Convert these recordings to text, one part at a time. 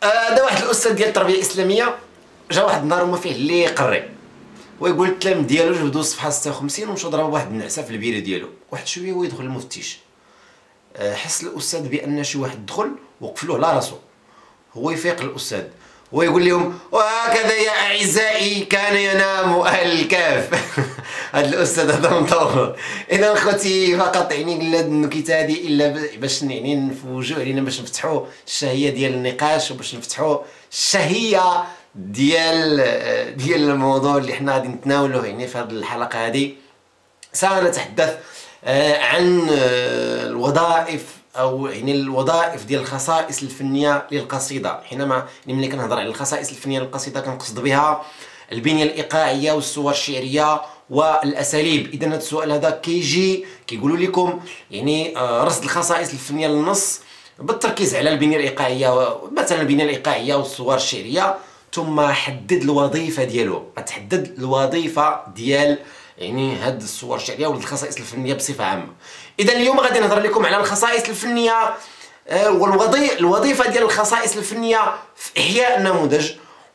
هذا واحد الاستاذ ديال التربيه الاسلاميه جا واحد النهار وما فيه اللي يقري ويقول التلاميذ ديالو جبدوا الصفحه 56 ومشاو ضربوا واحد النعسه في البيره ديالو. واحد شويه ويدخل المفتش، حس الاستاذ بان شي واحد دخل وقفلوه على راسو. هو يفيق الاستاذ ويقول لهم: وهكذا يا اعزائي كان ينام اهل الكهف. هذا الاستاذ هذا مطور. اذا اخوتي فقط قلنا النكته هذه الا باش نفوجوا علينا، باش نفتحوا الشهيه ديال النقاش وباش نفتحوا الشهيه ديال الموضوع اللي حنا غادي نتناولوه في هذه الحلقه هذه. سنتحدث عن الوظائف او الوظائف ديال الخصائص الفنيه للقصيده. حينما ملي كنهضر على الخصائص الفنيه للقصيده كنقصد بها البنيه الايقاعيه والصور الشعريه والاساليب. اذا هذا السؤال هذا كيجي كيقولوا لكم رصد الخصائص الفنيه للنص بالتركيز على البنيه الايقاعيه، مثلا البنيه الايقاعيه والصور الشعريه، ثم حدد الوظيفه ديالو. غتحدد الوظيفه ديال هاد الصور الشعريه والخصائص الفنيه بصفه عامه. اذا اليوم غادي نهضر لكم على الخصائص الفنيه والوظيفه ديال الخصائص الفنيه في احياء النموذج،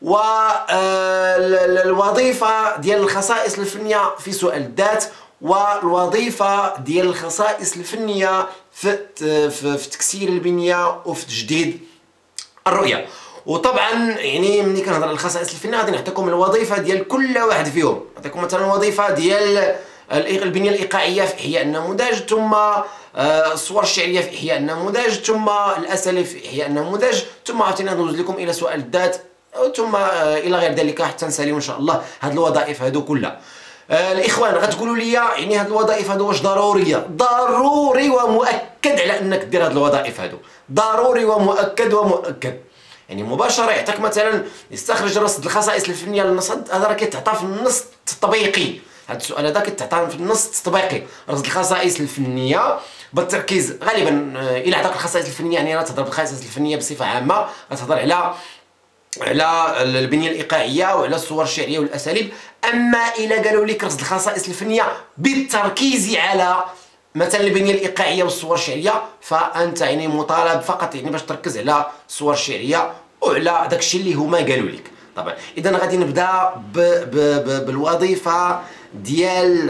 والوظيفه ديال الخصائص الفنيه في سؤال الذات، والوظيفه ديال الخصائص الفنيه في تكسير البنيه وفي تجديد الرؤيه. وطبعا ملي كنهضر على الخصائص الفنيه غادي نعطيكم الوظيفه ديال كل واحد فيهم. نعطيكم مثلا الوظيفه ديال البنيه الايقاعيه في احياء النموذج، ثم الصور الشعريه في احياء النموذج، ثم الاساليب في احياء النموذج، ثم عاوتاني ندوز لكم الى سؤال الذات، ثم الى غير ذلك حتى نساليو ان شاء الله هاد الوظائف هادو كلها. الاخوان غتقولوا لي هاد الوظائف هادو واش ضروريه؟ ضروري ومؤكد على انك دير هاد الوظائف هادو، ضروري ومؤكد ومؤكد. مباشره يعطيك مثلا يستخرج رصد الخصائص الفنيه للنص. هذا راه كيتعطى في النص التطبيقي. هذا السؤال هذا كيتعطى في النص التطبيقي، رصد الخصائص الفنيه بالتركيز غالبا. الى عطاك الخصائص الفنيه راه تهضر بالخصائص الفنيه بصفه عامه، غتهضر على البنيه الايقاعيه وعلى الصور الشعريه والاساليب. اما الى قالوا لك رصد الخصائص الفنيه بالتركيز على مثلا البنيه الايقاعيه والصور الشعريه، فانت مطالب فقط باش تركز على الصور الشعريه وعلى داكشي اللي هما قالوا لك. طبعا اذا غادي نبدا بالوظيفه ديال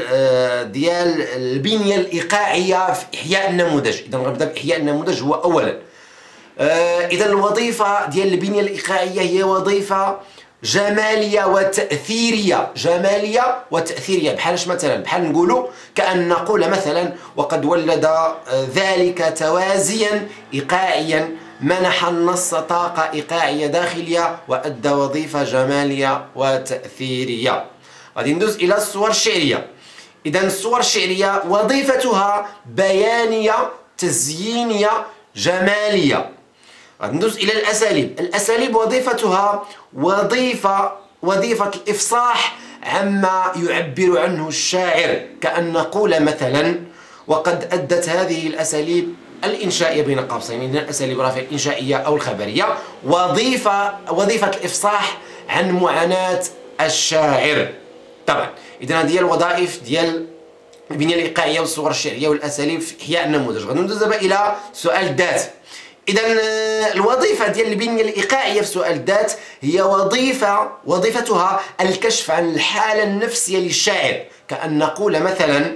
البنيه الايقاعيه في احياء النموذج. اذا غنبدا باحياء النموذج هو اولا. اذا الوظيفه ديال البنيه الايقاعيه هي وظيفه جماليه وتاثيريه. جماليه وتاثيريه بحالش مثلا بحال نقولوا كأن نقول مثلا: وقد ولد ذلك توازيا ايقاعيا منح النص طاقه ايقاعيه داخليه وادى وظيفه جماليه وتاثيريه. غادي ندوز الى الصور الشعريه. اذا الصور الشعريه وظيفتها بيانيه تزيينيه جماليه. غادي ندوز الى الاساليب. الاساليب وظيفتها وظيفه الافصاح عما يعبر عنه الشاعر، كأن نقول مثلا: وقد ادت هذه الاساليب الانشائيه بين قوسين، الاساليب راه الانشائيه او الخبريه، وظيفه الافصاح عن معاناه الشاعر. طبعا اذا هذه هي الوظائف ديال البنيه الايقاعيه والصور الشعريه والاساليب في احياء النموذج. غادي ندوز دابا الى سؤال الذات. اذا الوظيفه ديال البنيه الايقاعيه في سؤال الذات هي وظيفتها الكشف عن الحاله النفسيه للشاعر، كأن نقول مثلا: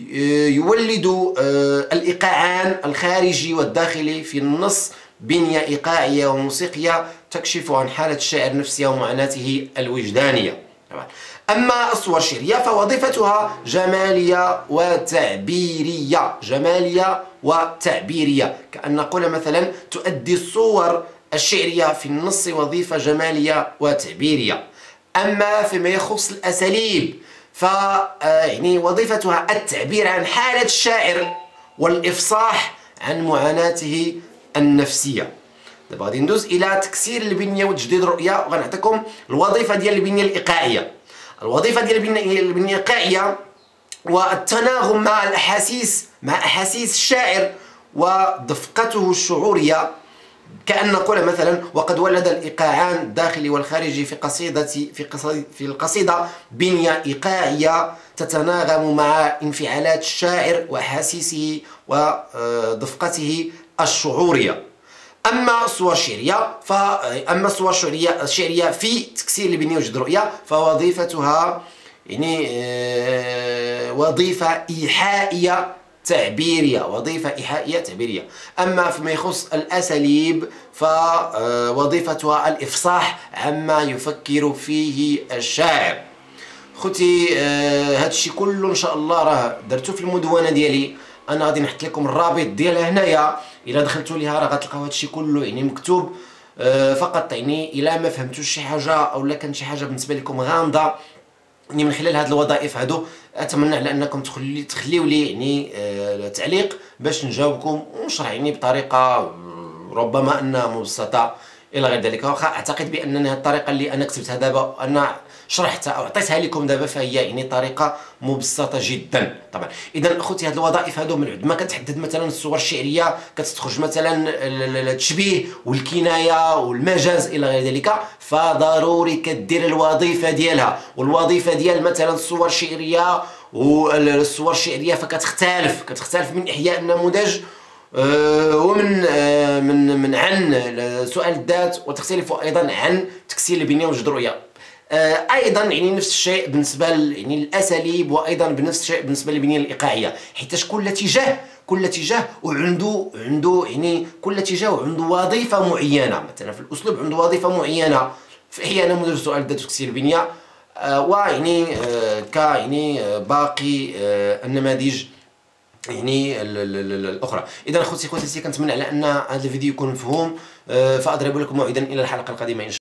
يولد الايقاعان الخارجي والداخلي في النص بنيه ايقاعيه وموسيقيه تكشف عن حاله الشاعر النفسيه ومعاناته الوجدانيه. أما الصور الشعرية فوظيفتها جمالية وتعبيرية. جمالية وتعبيرية، كأن نقول مثلا: تؤدي الصور الشعرية في النص وظيفة جمالية وتعبيرية. أما فيما يخص الأساليب وظيفتها التعبير عن حالة الشاعر والإفصاح عن معاناته النفسية. دابا غادي ندوز إلى تكسير البنية وتجديد الرؤية، وغنعطيكم الوظيفة ديال البنية الإيقاعية. الوظيفة ديال البنية الإيقاعية والتناغم مع أحاسيس الشاعر ودفقته الشعورية، كأن نقول مثلا: وقد ولد الإيقاعان الداخلي والخارجي في القصيدة بنية إيقاعية تتناغم مع انفعالات الشاعر وأحاسيسه ودفقته الشعورية. اما الصور الشعريه الشعريه في تكسير البنيه وجد الرؤيه فوظيفتها يعني وظيفه ايحائيه تعبيرية، أما فيما يخص الأساليب فوظيفتها الإفصاح عما يفكر فيه الشاعر. خوتي هادشي كله إن شاء الله راه درتو في المدونة ديالي، أنا غادي نحط لكم الرابط ديالها هنايا، إلا دخلتوا ليها راه غتلقاو هادشي كله يعني مكتوب. فقط يعني إلا ما فهمتوش شي حاجة أو لا كانت شي حاجة بالنسبة لكم غامضة يعني من خلال هاد الوظائف هادو، اتمنى على انكم تخليو لي يعني تعليق باش نجاوبكم ونشرح يعني بطريقه ربما انها مبسطه الى غير ذلك. واخا اعتقد بان هذه الطريقه اللي انا كتبتها دابا انا شرحتها او عطيتها لكم دابا فهي يعني طريقه مبسطه جدا. طبعا اذا اخوتي هاد الوظائف هادو من بعد ما كتحدد مثلا الصور الشعريه كتخرج مثلا التشبيه والكنايه والمجاز الى غير ذلك، فضروري كدير الوظيفه ديالها. والوظيفه ديال مثلا الصور الشعريه والصور الشعريه كتختلف من احياء النموذج ومن عن سؤال الذات، وتختلف ايضا عن تكسير البنيه وجد الرؤيه. ايضا يعني نفس الشيء بالنسبه يعني الاساليب، وايضا بنفس الشيء بالنسبه للبنيه الايقاعيه، حيت كل اتجاه وعنده يعني كل اتجاه وعنده وظيفه معينه. مثلا في الاسلوب عنده وظيفه معينه، في احياء نموذج سؤال الذات وتكسير البنيه، ويعني يعني باقي النماذج يعني الاخرى. اذا اخوتي خواتاتي كنتمنى على ان هذا الفيديو يكون مفهوم، فاضرب لكم موعدا الى الحلقه القادمه ان شاء الله.